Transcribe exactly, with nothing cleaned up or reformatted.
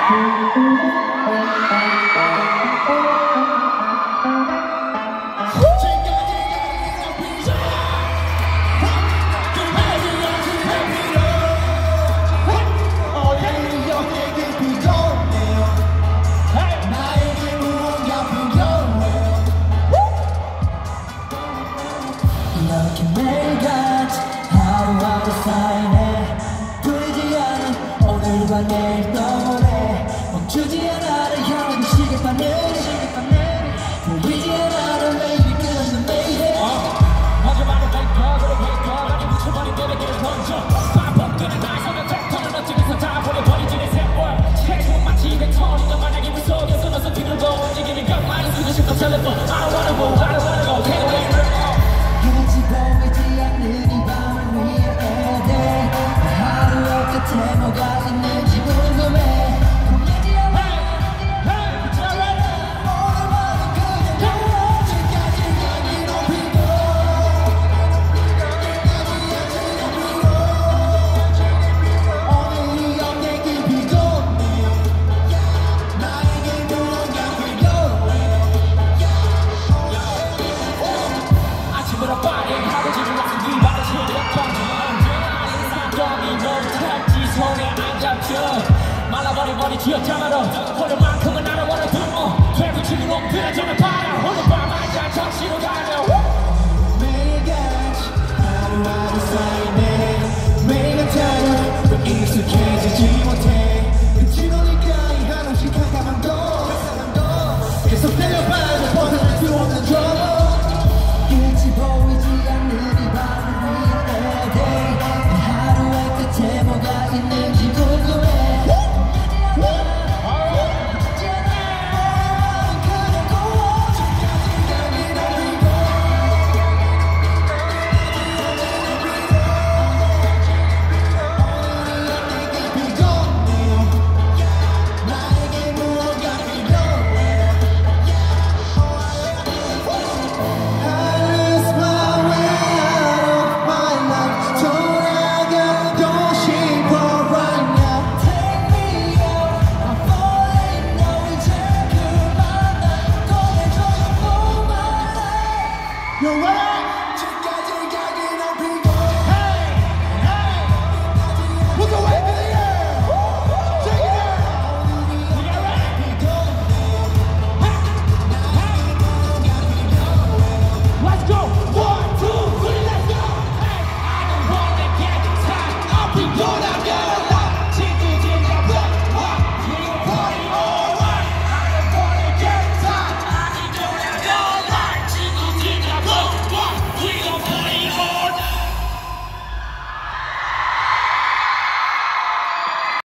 이렇게 매일같이 하루하루 쌓이네. 보이지 않는 오늘과 내일 떠오래. 멈추지 않아를 향한 시계바늘 보이지 않아를 매일 끝없는 매일. 마지막에 백박으로 백박하니 묻혀버린 내게를 던져. 반복되는 나의 손을 팩터는 어찌면서 다 버려버리지 내 세월. 최고 마치 뱉어니가 만약에 무서워서 너서 뒤로도 움직이는 것만이 쓰고 싶어 텔레폰. I don't wanna go, I don't wanna go, can't wait. 그렇지 보이지 않는 이 밤을 위해 애들 하루의 끝에 뭐가 있는지 궁금해. 보이지 않아 오늘만은 그냥 지금까지 여기 높이고 오늘이 어깨 깊이 좁네. 나에게 무언가 필요해. 아침부터 빠른 하루 지금 와서 네 발을 시작하면 인상감이 못할지 손에 안 잡혀. 말라버린 머리 쥐어짜마로 버릴만큼은 알아버려 두모 되붙이고 놈들의 점을